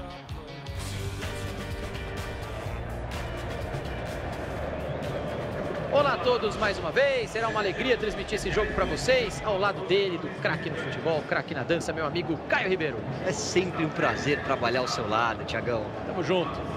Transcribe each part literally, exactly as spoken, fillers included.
Olá a todos mais uma vez, será uma alegria transmitir esse jogo para vocês, ao lado dele, do craque no futebol, craque na dança, meu amigo Caio Ribeiro. É sempre um prazer trabalhar ao seu lado, Tiagão. Tamo junto.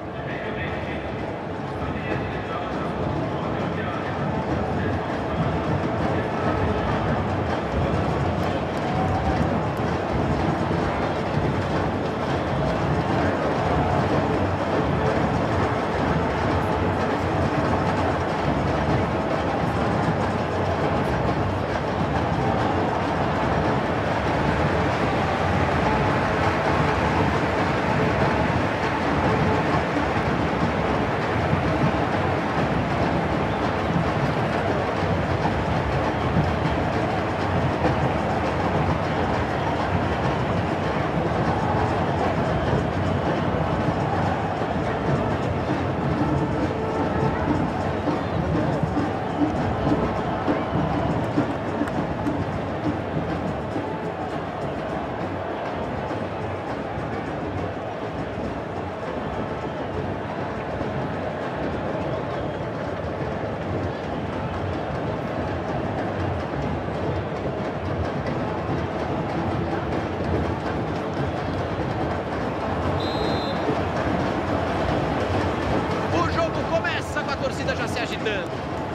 Já se agitando.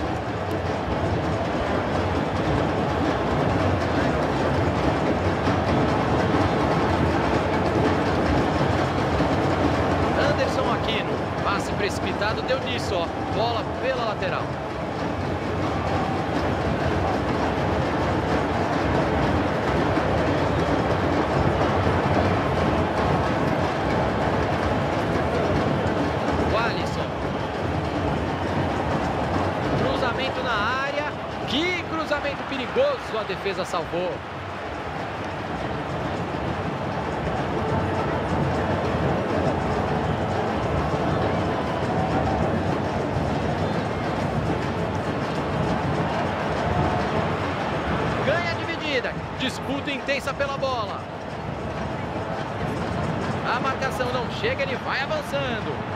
Anderson Aquino, passe precipitado, deu nisso, ó, bola pela lateral. Na área, que cruzamento perigoso, a defesa salvou. Ganha a dividida, disputa intensa pela bola. A marcação não chega, ele vai avançando.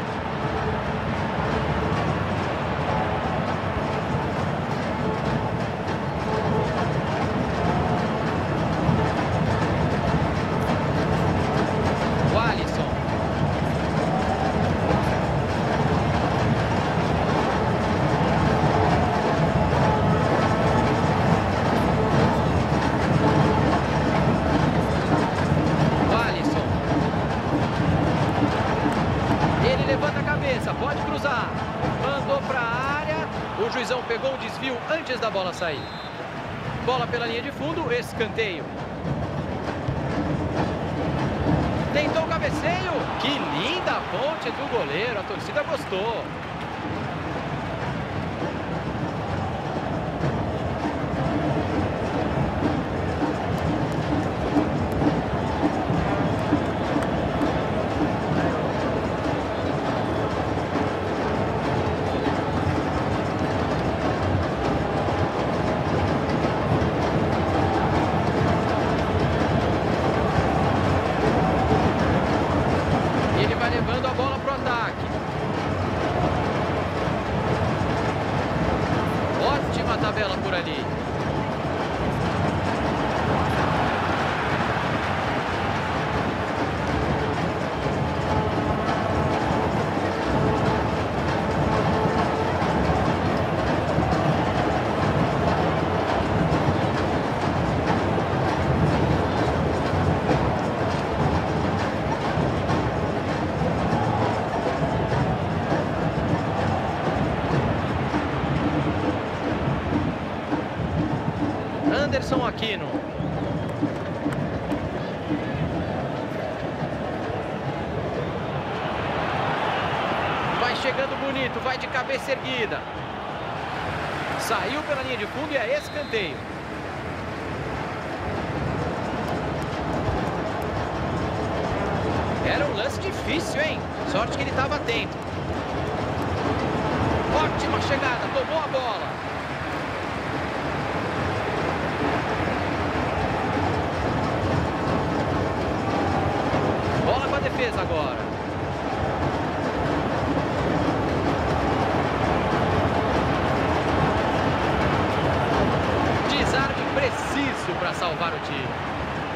Pode cruzar, mandou para a área, o juizão pegou um desvio antes da bola sair. Bola pela linha de fundo, escanteio. Tentou o cabeceio, que linda a ponte do goleiro, a torcida gostou. Levando a bola para o ataque. Ótima tabela por ali. Anderson Aquino. Vai chegando bonito, vai de cabeça erguida. Saiu pela linha de fundo e é escanteio. Era um lance difícil, hein? Sorte que ele estava atento. Ótima chegada, tomou a bola. Bola com a defesa. defesa agora. Desarme preciso para salvar o time.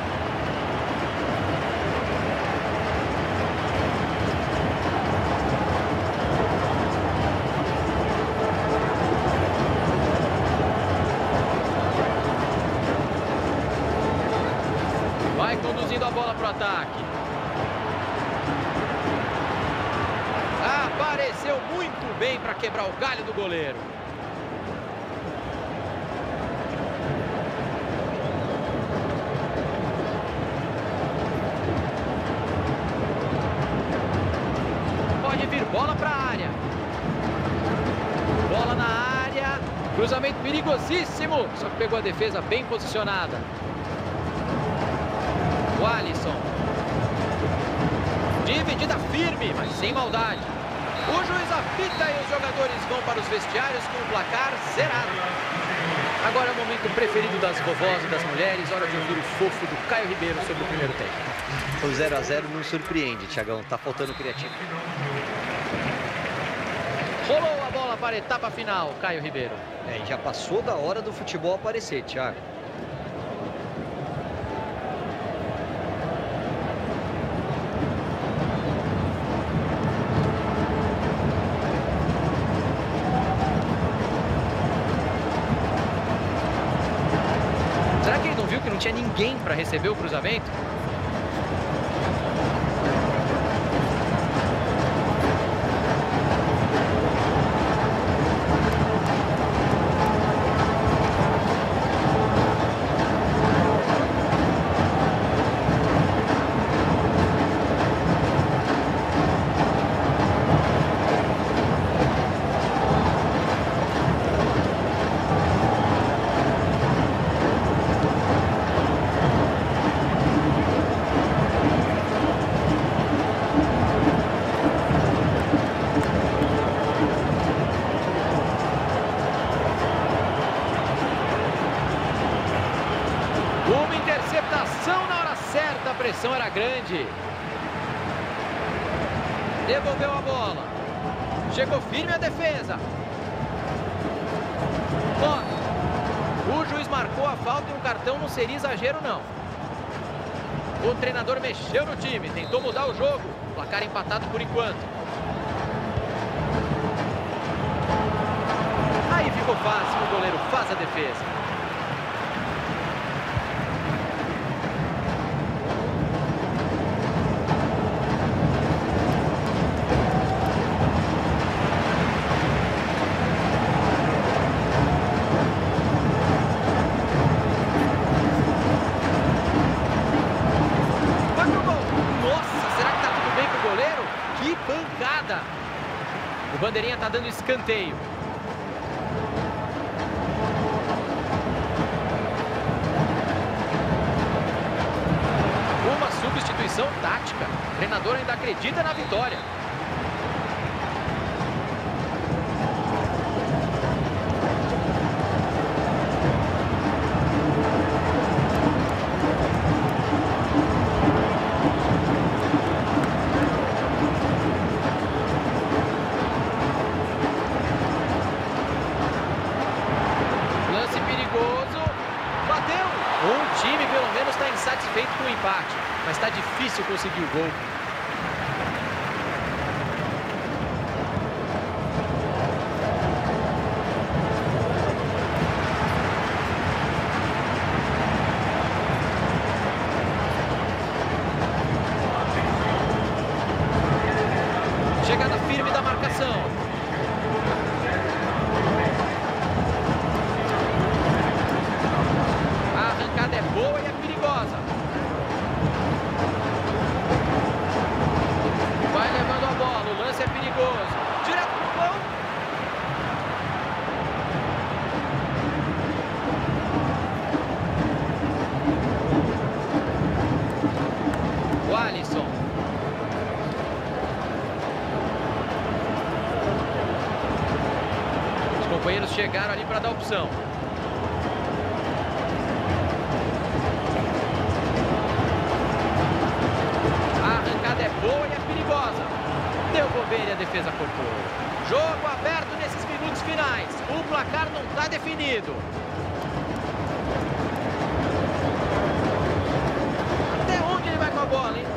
Vai conduzindo a bola para o ataque. Apareceu muito bem para quebrar o galho do goleiro. Pode vir bola para a área. Bola na área. Cruzamento perigosíssimo. Só que pegou a defesa bem posicionada. O Alisson. Dividida firme, mas sem maldade. O juiz apita e os jogadores vão para os vestiários com o placar zerado. Agora é o momento preferido das vovós e das mulheres. Hora de ouvir o fofo do Caio Ribeiro sobre o primeiro tempo. O zero a zero não surpreende, Thiagão. Tá faltando criativo. Rolou a bola para a etapa final, Caio Ribeiro. É, já passou da hora do futebol aparecer, Thiago. Será que ele não viu que não tinha ninguém para receber o cruzamento? Uma interceptação na hora certa, a pressão era grande. Devolveu a bola. Chegou firme a defesa. Ó, o juiz marcou a falta e um cartão não seria exagero, não. O treinador mexeu no time, tentou mudar o jogo. Placar empatado por enquanto. Aí ficou fácil, o goleiro faz a defesa. Pancada. O bandeirinha está dando escanteio. Uma substituição tática. O treinador ainda acredita na vitória. O time, pelo menos, está insatisfeito com o empate, mas está difícil conseguir o gol. Chegada firme da marcação. É boa e é perigosa. Vai levando a bola, o lance é perigoso. Direto pro gol. O Alisson. Os companheiros chegaram ali para dar opção. A arrancada é boa e é Deu bobeira e a defesa cortou. Jogo aberto nesses minutos finais. O placar não está definido. Até onde ele vai com a bola, hein?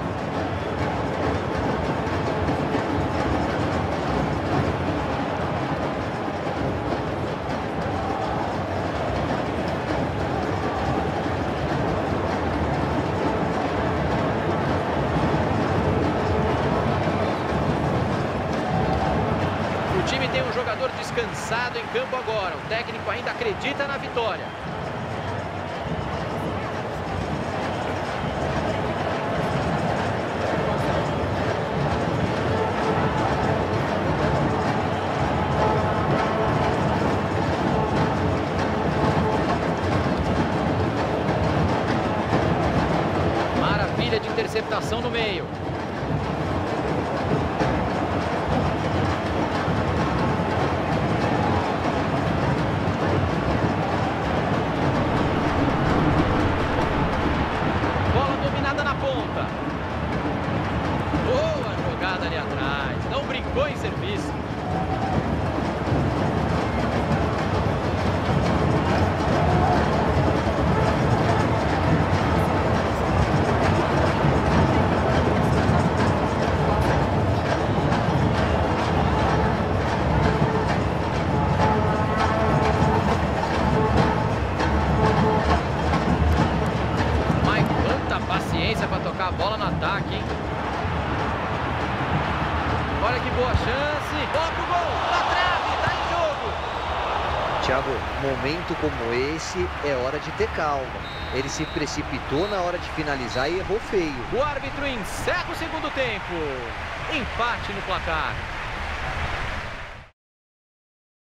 O time tem um jogador descansado em campo agora. O técnico ainda acredita na vitória. Maravilha de interceptação no meio. Boa jogada ali atrás. Não brincou em serviço. Mas quanta paciência para tocar a bola no ataque, hein? Olha que boa chance. Bota o gol. Na trave. Tá em jogo. Thiago, momento como esse é hora de ter calma. Ele se precipitou na hora de finalizar e errou feio. O árbitro encerra o segundo tempo. Empate no placar.